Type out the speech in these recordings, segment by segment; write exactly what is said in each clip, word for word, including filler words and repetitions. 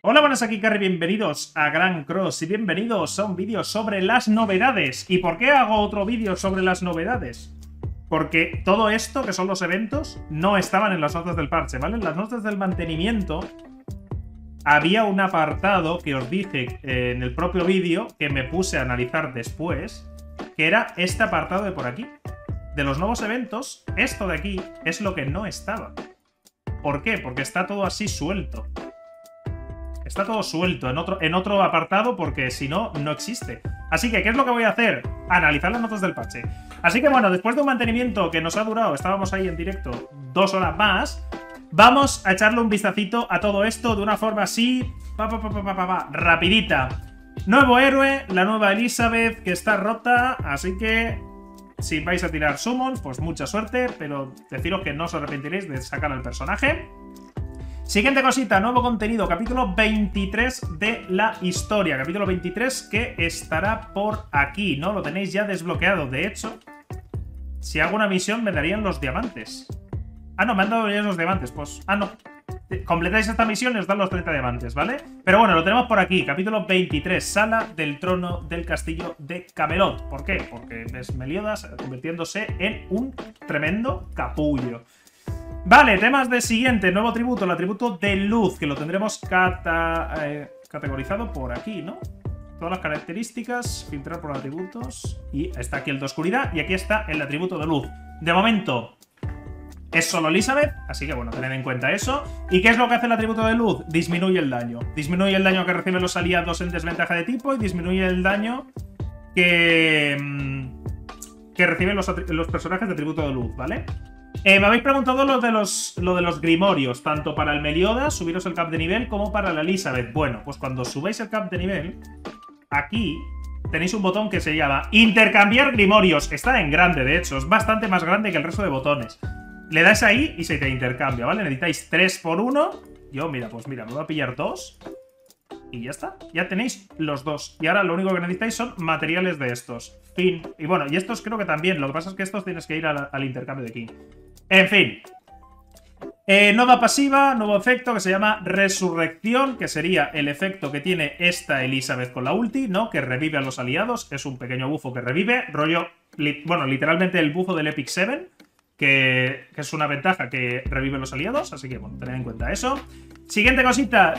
Hola, buenas, aquí Carry, bienvenidos a Gran Cross y bienvenidos a un vídeo sobre las novedades. ¿Y por qué hago otro vídeo sobre las novedades? Porque todo esto, que son los eventos, no estaban en las notas del parche, ¿vale? En las notas del mantenimiento había un apartado que os dije en el propio vídeo, que me puse a analizar después, que era este apartado de por aquí. De los nuevos eventos, esto de aquí es lo que no estaba. ¿Por qué? Porque está todo así suelto. Está todo suelto en otro, en otro apartado porque si no, no existe. Así que, ¿qué es lo que voy a hacer? Analizar las notas del parche. Así que bueno, después de un mantenimiento que nos ha durado, estábamos ahí en directo dos horas más, vamos a echarle un vistacito a todo esto de una forma así, pa, pa, pa, pa, pa, pa, pa, rapidita. Nuevo héroe, la nueva Elizabeth, que está rota, así que si vais a tirar summons, pues mucha suerte, pero deciros que no os arrepentiréis de sacar al personaje. Siguiente cosita, nuevo contenido, capítulo veintitrés de la historia. Capítulo veintitrés que estará por aquí, ¿no? Lo tenéis ya desbloqueado. De hecho, si hago una misión me darían los diamantes. Ah, no, me han dado ya los diamantes, pues... Ah, no. Completáis esta misión y os dan los treinta diamantes, ¿vale? Pero bueno, lo tenemos por aquí, capítulo veintitrés, Sala del Trono del Castillo de Camelot. ¿Por qué? Porque es Meliodas convirtiéndose en un tremendo capullo. Vale, temas de siguiente, nuevo tributo, el atributo de luz, que lo tendremos cata, eh, categorizado por aquí, ¿no? Todas las características, filtrar por atributos, y está aquí el de oscuridad, y aquí está el atributo de luz. De momento, es solo Elizabeth, así que bueno, tened en cuenta eso. ¿Y qué es lo que hace el atributo de luz? Disminuye el daño. Disminuye el daño que reciben los aliados en desventaja de tipo, y disminuye el daño que, que reciben los, los personajes de atributo de luz, ¿vale? Eh, me habéis preguntado lo de, los, lo de los grimorios, tanto para el Meliodas, subiros el cap de nivel, como para la Elizabeth. Bueno, pues cuando subáis el cap de nivel, aquí tenéis un botón que se llama Intercambiar grimorios. Está en grande, de hecho, es bastante más grande que el resto de botones. Le dais ahí y se te intercambia, ¿vale? Necesitáis tres por uno. Yo, mira, pues mira, me voy a pillar dos. Y ya está, ya tenéis los dos. Y ahora lo único que necesitáis son materiales de estos. Fin. Y bueno, y estos creo que también. Lo que pasa es que estos tienes que ir al, al intercambio de aquí. En fin. Eh, nueva pasiva, nuevo efecto que se llama Resurrección, que sería el efecto que tiene esta Elizabeth con la ulti, ¿no? Que revive a los aliados. Es un pequeño bufo que revive. Rollo, li bueno, literalmente el bufo del Epic siete, que, que es una ventaja que revive a los aliados. Así que, bueno, tened en cuenta eso. Siguiente cosita,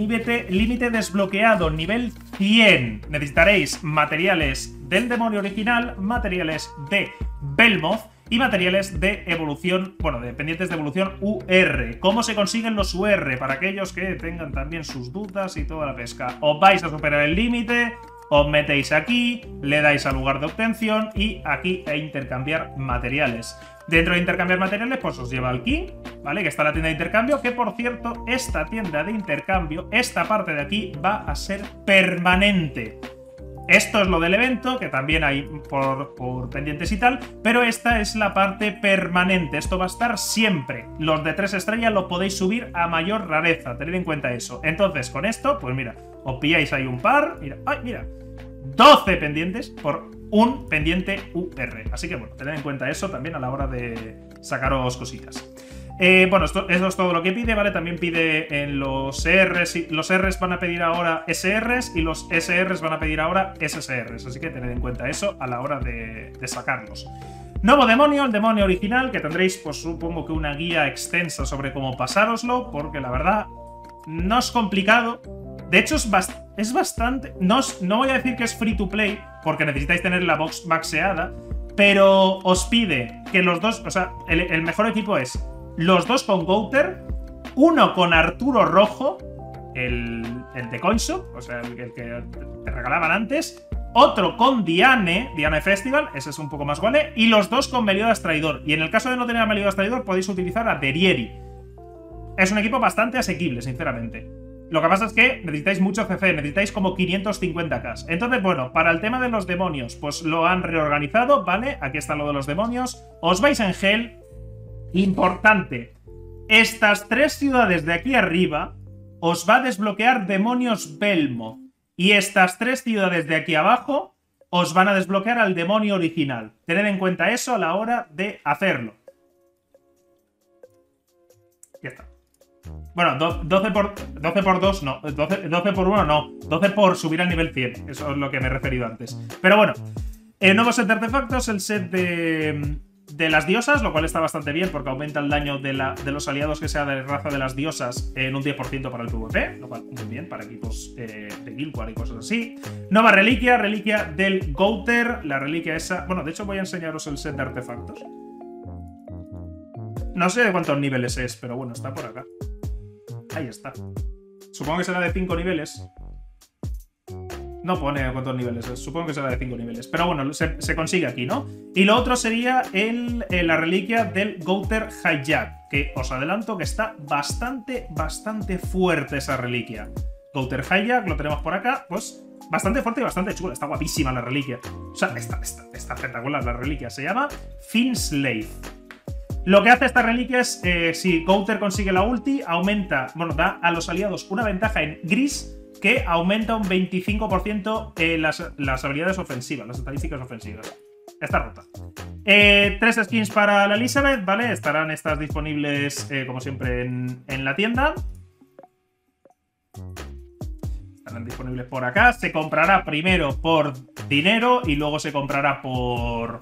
límite desbloqueado, nivel cien. Necesitaréis materiales del demonio original, materiales de Belmoth y materiales de evolución, bueno, de pendientes de evolución U R. ¿Cómo se consiguen los U R? Para aquellos que tengan también sus dudas y toda la pesca. Os vais a superar el límite, os metéis aquí, le dais al lugar de obtención y aquí a intercambiar materiales. Dentro de intercambiar materiales, pues os lleva al King, ¿vale? Que está la tienda de intercambio, que por cierto, esta tienda de intercambio, esta parte de aquí, va a ser permanente. Esto es lo del evento, que también hay por, por pendientes y tal, pero esta es la parte permanente. Esto va a estar siempre. Los de tres estrellas los podéis subir a mayor rareza, tened en cuenta eso. Entonces, con esto, pues mira, os pilláis ahí un par, mira, ¡ay, mira! doce pendientes por un pendiente U R. Así que bueno, tened en cuenta eso también a la hora de sacaros cositas. Eh, bueno, esto, eso es todo lo que pide, ¿vale? También pide en los E Rs, y los Rs van a pedir ahora S Rs y los S Rs van a pedir ahora S S Rs. Así que tened en cuenta eso a la hora de, de sacarlos. Nuevo demonio, el demonio original, que tendréis, pues supongo que una guía extensa sobre cómo pasároslo, porque la verdad no es complicado. De hecho, es, bast es bastante... No, no voy a decir que es free to play, porque necesitáis tener la box maxeada, pero os pide que los dos... O sea, el, el mejor equipo es los dos con Gouter, uno con Arturo Rojo, el, el de Coinshop, o sea, el, el que te regalaban antes, otro con Diane, Diane Festival, ese es un poco más guay, y los dos con Meliodas Traidor. Y en el caso de no tener a Meliodas Traidor, podéis utilizar a Derieri. Es un equipo bastante asequible, sinceramente. Lo que pasa es que necesitáis mucho C C, necesitáis como quinientos cincuenta K. Entonces, bueno, para el tema de los demonios, pues lo han reorganizado, ¿vale? Aquí está lo de los demonios. Os vais en Hell. Importante. Estas tres ciudades de aquí arriba os va a desbloquear demonios Belmoth. Y estas tres ciudades de aquí abajo os van a desbloquear al demonio original. Tened en cuenta eso a la hora de hacerlo. Ya está. Bueno, doce por dos no. doce, doce por uno no. doce por subir al nivel cien. Eso es lo que me he referido antes. Pero bueno. El nuevo set de artefactos, el set de, de las diosas, lo cual está bastante bien porque aumenta el daño de, la, de los aliados que sea de raza de las diosas en un diez por ciento para el PvP, lo cual muy bien para equipos eh, de Guild Wars y cosas así. Nueva reliquia, reliquia del Gouter, la reliquia esa... Bueno, de hecho voy a enseñaros el set de artefactos. No sé de cuántos niveles es, pero bueno, está por acá. Ahí está. Supongo que será de cinco niveles. No pone cuántos niveles es, supongo que será de cinco niveles. Pero bueno, se, se consigue aquí, ¿no? Y lo otro sería el, el, la reliquia del Gouter Hijack, que os adelanto que está bastante, bastante fuerte esa reliquia. Gouter Hijack, lo tenemos por acá, pues bastante fuerte y bastante chula. Está guapísima la reliquia. O sea, está, está, está espectacular la reliquia. Se llama Finslave. Lo que hace esta reliquia es, eh, si Gouter consigue la ulti, aumenta, bueno, da a los aliados una ventaja en gris, que aumenta un veinticinco por ciento eh, las, las habilidades ofensivas, las estadísticas ofensivas. Está rota. Eh, tres skins para la Elizabeth, ¿vale? Estarán estas disponibles, eh, como siempre, en, en la tienda. Estarán disponibles por acá. Se comprará primero por dinero y luego se comprará por...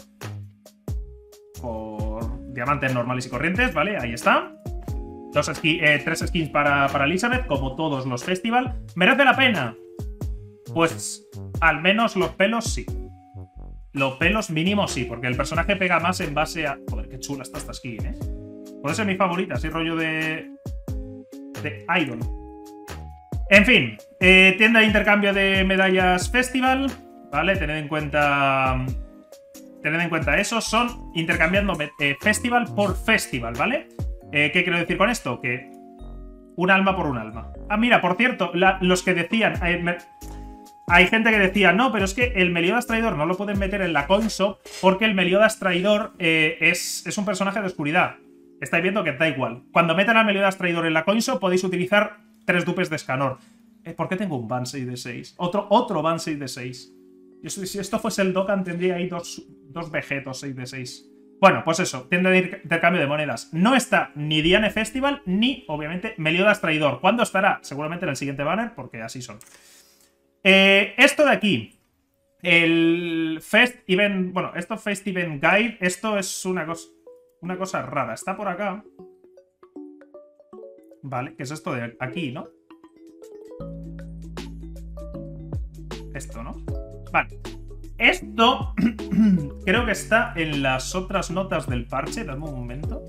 por diamantes normales y corrientes, ¿vale? Ahí está. Dos ski, eh, tres skins para, para Elizabeth, como todos los festival. ¿Merece la pena? Pues al menos los pelos sí. Los pelos mínimo sí, porque el personaje pega más en base a... Joder, qué chula está esta skin, ¿eh? Puede ser mi favorita, así rollo de... de Idol. En fin, eh, tienda de intercambio de medallas festival, ¿vale? Tened en cuenta... Tened en cuenta eso, son intercambiando eh, festival por festival, ¿vale? Eh, ¿Qué quiero decir con esto? Que un alma por un alma. Ah, mira, por cierto, la, los que decían... Eh, me, hay gente que decía, no, pero es que el Meliodas Traidor no lo pueden meter en la coin shop porque el Meliodas Traidor eh, es, es un personaje de oscuridad. Estáis viendo que da igual. Cuando metan al Meliodas Traidor en la coin shop podéis utilizar tres dupes de Escanor. Eh, ¿Por qué tengo un ban seis de seis? Otro, otro ban seis de seis. Yo, si esto fuese el Dokkan tendría ahí dos, dos Vegetos seis de seis. Bueno, pues eso, tienda de intercambio de monedas. No está ni Diane Festival, ni, obviamente, Meliodas Traidor. ¿Cuándo estará? Seguramente en el siguiente banner, porque así son. Eh, esto de aquí, el Fest Event, bueno, esto Fest Event Guide, esto es una cosa, una cosa rara. Está por acá. Vale, ¿qué es esto de aquí, no? Esto, ¿no? Vale. Esto creo que está en las otras notas del parche. Dame un momento.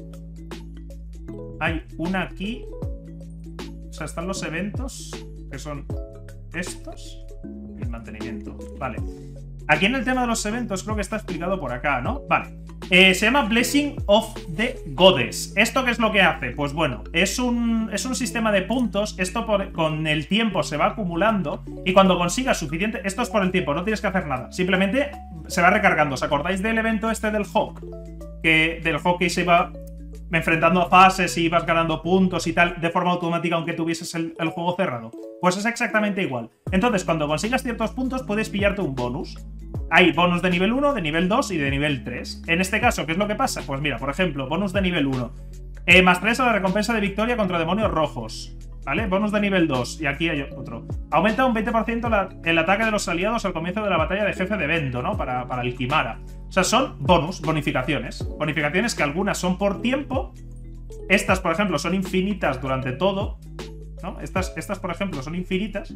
Hay una aquí. O sea, están los eventos, que son estos. Y el mantenimiento. Vale. Aquí en el tema de los eventos creo que está explicado por acá, ¿no? Vale. Eh, se llama Blessing of the Goddess. ¿Esto qué es lo que hace? Pues bueno, es un, es un sistema de puntos. Esto por, con el tiempo se va acumulando. Y cuando consigas suficiente... Esto es por el tiempo, no tienes que hacer nada. Simplemente se va recargando. ¿Os acordáis del evento este del Hawk? Que del Hawk que se iba enfrentando a fases y ibas ganando puntos y tal de forma automática aunque tuvieses el, el juego cerrado. Pues es exactamente igual. Entonces, cuando consigas ciertos puntos puedes pillarte un bonus. Hay bonus de nivel uno, de nivel dos y de nivel tres. En este caso, ¿qué es lo que pasa? Pues mira, por ejemplo, bonus de nivel uno. Eh, más tres a la recompensa de victoria contra demonios rojos. ¿Vale? Bonus de nivel dos. Y aquí hay otro. Aumenta un veinte por ciento la, el ataque de los aliados al comienzo de la batalla de jefe de evento, ¿no? Para, para el Kimara. O sea, son bonus, bonificaciones. Bonificaciones que algunas son por tiempo. Estas, por ejemplo, son infinitas durante todo, ¿no? Estas, estas por ejemplo, son infinitas.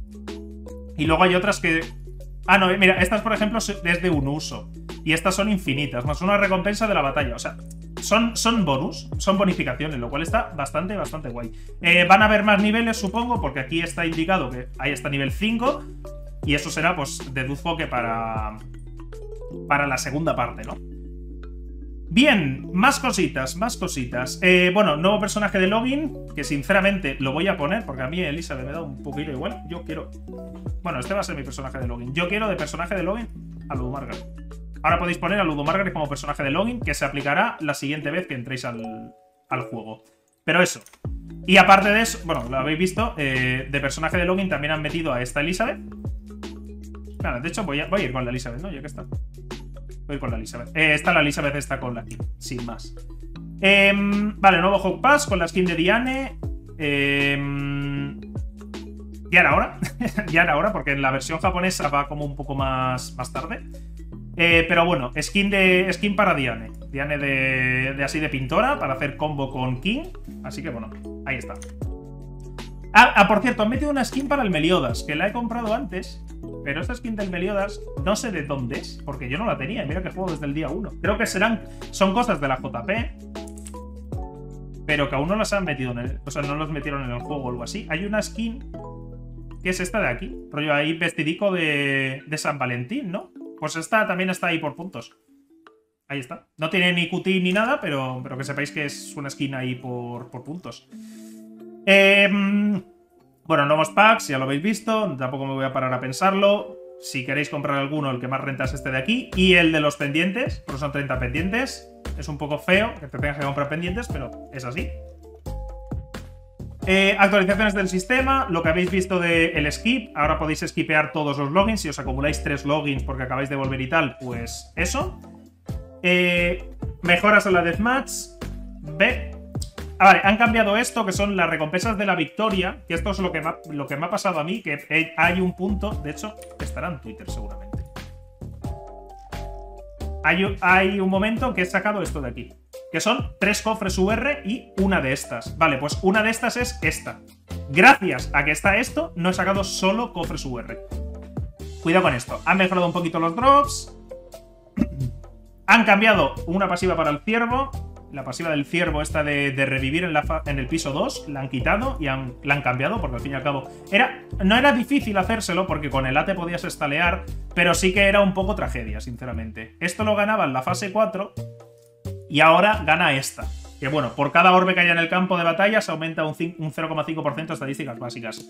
Y luego hay otras que... Ah, no, mira, estas, por ejemplo, es de un uso. Y estas son infinitas, más una recompensa de la batalla. O sea, son, son bonus, son bonificaciones, lo cual está bastante, bastante guay. Eh, van a haber más niveles, supongo, porque aquí está indicado que ahí está nivel cinco. Y eso será, pues, deduzco que para... para la segunda parte, ¿no? Bien, más cositas, más cositas. Eh, bueno, nuevo personaje de login, que sinceramente lo voy a poner, porque a mí Elizabeth me da un poquito igual. Yo quiero... Bueno, este va a ser mi personaje de login. Yo quiero de personaje de login a Ludo Margaret. Ahora podéis poner a Ludo Margaret como personaje de login, que se aplicará la siguiente vez que entréis al, al juego. Pero eso. Y aparte de eso, bueno, lo habéis visto, eh, de personaje de login también han metido a esta Elizabeth. Claro, de hecho voy a, voy a ir con la Elizabeth, ¿no? Ya que está. Voy a ir con la Elizabeth. Eh, esta la Elizabeth está con la skin, sin más. Eh, vale, nuevo Hawk Pass con la skin de Diane. Eh, ya era hora. Ya era hora, porque en la versión japonesa va como un poco más, más tarde. Eh, pero bueno, skin, de, skin para Diane. Diane de, de así de pintora, para hacer combo con King. Así que bueno, ahí está. Ah, ah, por cierto, han metido una skin para el Meliodas, que la he comprado antes. Pero esta skin del Meliodas no sé de dónde es, porque yo no la tenía. Mira que juego desde el día uno. Creo que serán, son cosas de la J P, pero que aún no las han metido en el... O sea, no las metieron en el juego o algo así. Hay una skin que es esta de aquí. Rollo ahí vestidico de, de San Valentín, ¿no? Pues esta también está ahí por puntos. Ahí está. No tiene ni Q T ni nada, pero, pero que sepáis que es una skin ahí por, por puntos. Eh, bueno, nuevos packs, ya lo habéis visto. Tampoco me voy a parar a pensarlo. Si queréis comprar alguno, el que más renta es este de aquí. Y el de los pendientes, porque son treinta pendientes. Es un poco feo que te tengas que comprar pendientes, pero es así. Eh, actualizaciones del sistema, lo que habéis visto del skip, ahora podéis skipear todos los logins, si os acumuláis tres logins porque acabáis de volver y tal, pues eso. Eh, mejoras en la deathmatch. Ve. Ah, vale, han cambiado esto, que son las recompensas de la victoria, que esto es lo que me ha, lo que me ha pasado a mí, que hay un punto, de hecho, estará en Twitter seguramente. Hay, hay un momento que he sacado esto de aquí, que son tres cofres U R y una de estas. Vale, pues una de estas es esta. Gracias a que está esto, no he sacado solo cofres U R. Cuidado con esto. Han mejorado un poquito los drops. Han cambiado una pasiva para el ciervo. La pasiva del ciervo esta de, de revivir en, la en el piso dos. La han quitado y han, la han cambiado porque al fin y al cabo... Era, no era difícil hacérselo porque con el ate podías estalear, pero sí que era un poco tragedia, sinceramente. Esto lo ganaba en la fase cuatro... Y ahora gana esta. Que bueno, por cada orbe que haya en el campo de batalla se aumenta un, un cero coma cinco por ciento de estadísticas básicas.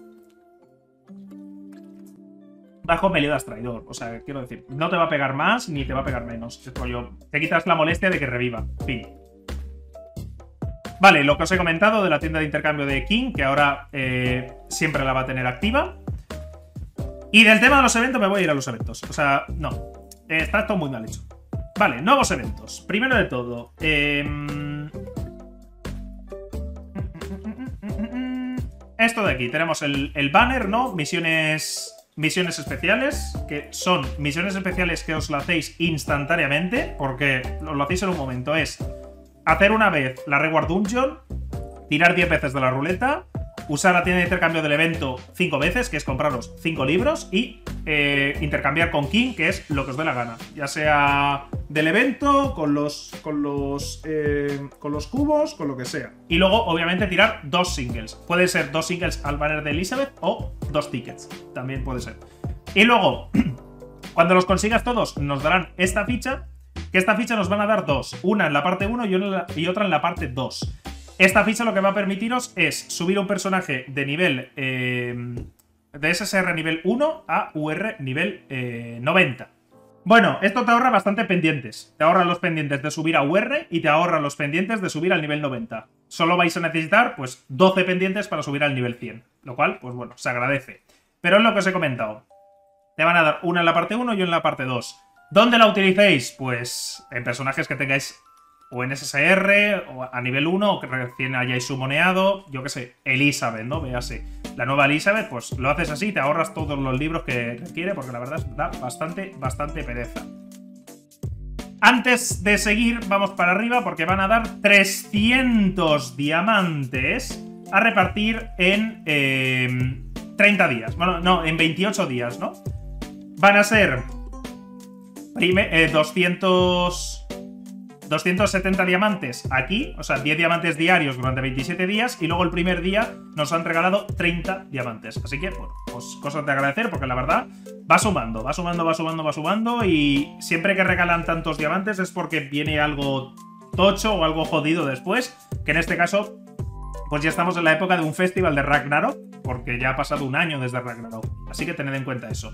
Bajo Meliodas traidor. O sea, quiero decir, no te va a pegar más ni te va a pegar menos. Es rollo, te quitas la molestia de que reviva. Fin. Vale, lo que os he comentado de la tienda de intercambio de King, que ahora eh, siempre la va a tener activa. Y del tema de los eventos me voy a ir a los eventos. O sea, no. Eh, está todo muy mal hecho. Vale, nuevos eventos. Primero de todo, eh... esto de aquí. Tenemos el, el banner, ¿no? Misiones, misiones especiales, que son misiones especiales que os lo hacéis instantáneamente, porque os lo hacéis en un momento. Es hacer una vez la Reward Dungeon, tirar diez veces de la ruleta, usar la tienda de intercambio del evento cinco veces, que es compraros cinco libros, y eh, intercambiar con King, que es lo que os dé la gana. Ya sea del evento, con los, con los, eh, con los cubos, con lo que sea. Y luego, obviamente, tirar dos singles. Puede ser dos singles al banner de Elizabeth o dos tickets. También puede ser. Y luego, cuando los consigas todos, nos darán esta ficha, que esta ficha nos van a dar dos. Una en la parte uno y otra en la parte dos. Esta ficha lo que va a permitiros es subir un personaje de nivel eh, de S S R nivel uno a U R nivel eh, noventa. Bueno, esto te ahorra bastante pendientes. Te ahorra los pendientes de subir a U R y te ahorra los pendientes de subir al nivel noventa. Solo vais a necesitar, pues, doce pendientes para subir al nivel cien. Lo cual, pues bueno, se agradece. Pero es lo que os he comentado. Te van a dar una en la parte uno y una en la parte dos. ¿Dónde la utilicéis? Pues en personajes que tengáis o en S S R, o a nivel uno, o que recién hayáis sumoneado, yo qué sé, Elizabeth, ¿no? Véase, la nueva Elizabeth, pues lo haces así, te ahorras todos los libros que requiere, porque la verdad es que da bastante, bastante pereza. Antes de seguir, vamos para arriba, porque van a dar trescientos diamantes a repartir en eh, treinta días. Bueno, no, en veintiocho días, ¿no? Van a ser eh, doscientos... doscientos setenta diamantes aquí, o sea, diez diamantes diarios durante veintisiete días, y luego el primer día nos han regalado treinta diamantes. Así que, bueno, pues cosas de agradecer, porque la verdad va sumando, va sumando, va sumando, va sumando, y siempre que regalan tantos diamantes es porque viene algo tocho o algo jodido después, que en este caso, pues ya estamos en la época de un festival de Ragnarok, porque ya ha pasado un año desde Ragnarok. Así que tened en cuenta eso.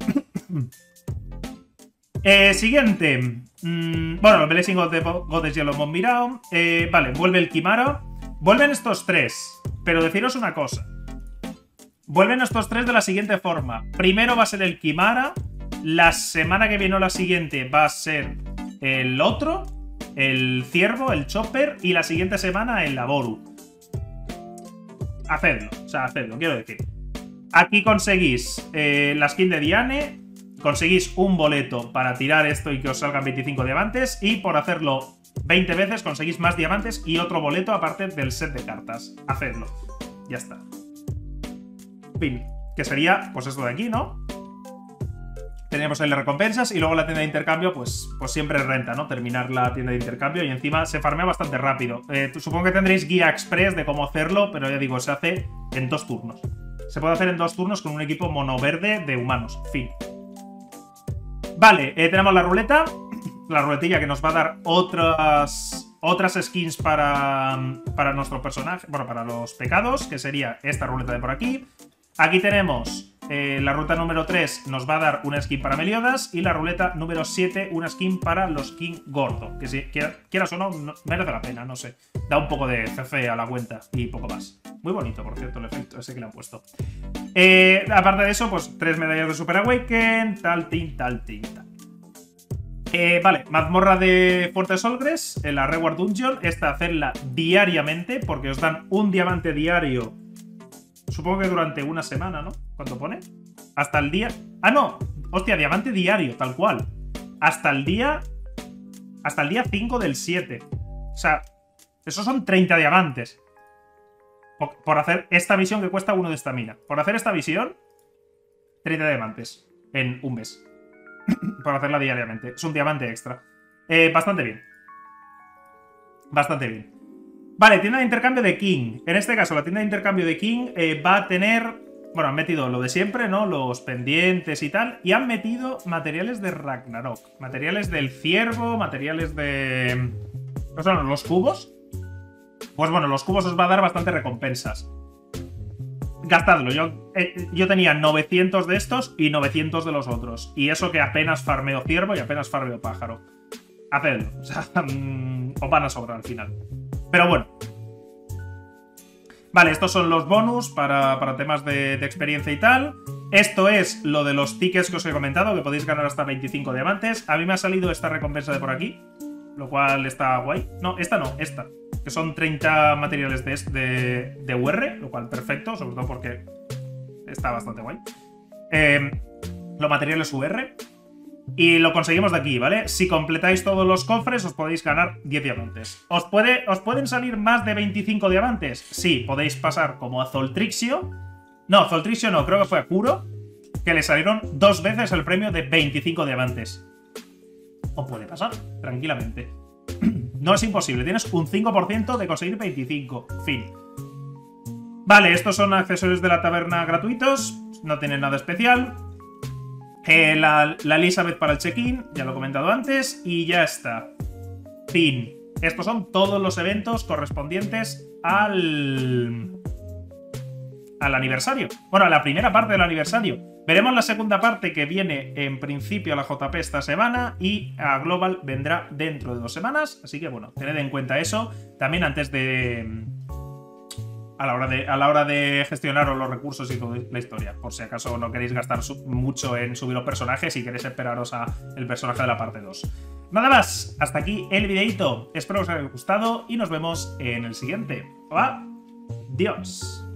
Eh, siguiente. Mm, bueno, el Blessing of the Goddess ya lo hemos mirado. Eh, vale, vuelve el Kimara. Vuelven estos tres. Pero deciros una cosa. Vuelven estos tres de la siguiente forma. Primero va a ser el Kimara. La semana que viene o la siguiente va a ser el otro. El Ciervo, el Chopper. Y la siguiente semana el Laboru. hacedlo. O sea, hacedlo, quiero decir. Aquí conseguís eh, la skin de Diane, conseguís un boleto para tirar esto y que os salgan veinticinco diamantes, y por hacerlo veinte veces conseguís más diamantes y otro boleto aparte del set de cartas. Hacedlo. Ya está. Fin. Que sería, pues esto de aquí, ¿no? Teníamos ahí las recompensas y luego la tienda de intercambio, pues, pues siempre renta, ¿no? Terminar la tienda de intercambio y encima se farmea bastante rápido. Eh, supongo que tendréis guía express de cómo hacerlo, pero ya digo, se hace en dos turnos. Se puede hacer en dos turnos con un equipo mono verde de humanos. Fin. Vale, eh, tenemos la ruleta. La ruletilla que nos va a dar otras, otras skins para, para nuestro personaje. Bueno, para los pecados, que sería esta ruleta de por aquí. Aquí tenemos eh, la ruta número tres, nos va a dar una skin para Meliodas. Y la ruleta número siete, una skin para los King Gordo. Que si quieras o no, no, merece la pena, no sé. Da un poco de C C a la cuenta y poco más. Muy bonito, por cierto, el efecto ese que le han puesto. Eh, aparte de eso, pues tres medallas de Super Awaken, tal, tin, tal, tin, tal. Eh, vale, mazmorra de Fuerte Solgres, en la Reward Dungeon. Esta hacerla diariamente, porque os dan un diamante diario. Supongo que durante una semana, ¿no? ¿Cuánto pone? Hasta el día... ¡Ah, no! Hostia, diamante diario, tal cual. Hasta el día... Hasta el día cinco del siete. O sea, esos son treinta diamantes. Por hacer esta misión que cuesta uno de estamina. Por hacer esta misión, treinta diamantes en un mes. Por hacerla diariamente. Es un diamante extra. Eh, bastante bien. Bastante bien. Vale, tienda de intercambio de King. En este caso, la tienda de intercambio de King eh, va a tener... Bueno, han metido lo de siempre, ¿no? Los pendientes y tal. Y han metido materiales de Ragnarok. Materiales del ciervo, materiales de... ¿Qué son los cubos? Pues bueno, los cubos os va a dar bastante recompensas. Gastadlo. Yo, eh, yo tenía novecientos de estos y novecientos de los otros. Y eso que apenas farmeo ciervo y apenas farmeo pájaro. Hacedlo. O sea, mmm, os van a sobrar al final. Pero bueno. Vale, estos son los bonus para, para temas de, de experiencia y tal. Esto es lo de los tickets que os he comentado, que podéis ganar hasta veinticinco diamantes. A mí me ha salido esta recompensa de por aquí, lo cual está guay. No, esta no, esta. Que son treinta materiales de, de, de U R, lo cual perfecto, sobre todo porque está bastante guay. Eh, los materiales U R. Y lo conseguimos de aquí, ¿vale? Si completáis todos los cofres, os podéis ganar diez diamantes. ¿Os, puede, ¿Os pueden salir más de veinticinco diamantes? Sí, podéis pasar como a Zoltrixio. No, Zoltrixio no, creo que fue a Kuro, que le salieron dos veces el premio de veinticinco diamantes. O puede pasar, tranquilamente. No es imposible, tienes un cinco por ciento de conseguir veinticinco. Fin. Vale, estos son accesorios de la taberna gratuitos. No tienen nada especial. Eh, la, la Elizabeth para el check-in, ya lo he comentado antes, y ya está. Fin. Estos son todos los eventos correspondientes al... al aniversario. Bueno, a la primera parte del aniversario. Veremos la segunda parte, que viene en principio a la J P esta semana, y a Global vendrá dentro de dos semanas. Así que bueno, tened en cuenta eso. También antes de... A la, hora de, a la hora de gestionaros los recursos y toda la historia, por si acaso no queréis gastar mucho en subir los personajes y queréis esperaros a el personaje de la parte dos. Nada más, hasta aquí el videito. Espero que os haya gustado y nos vemos en el siguiente. ¡Adiós!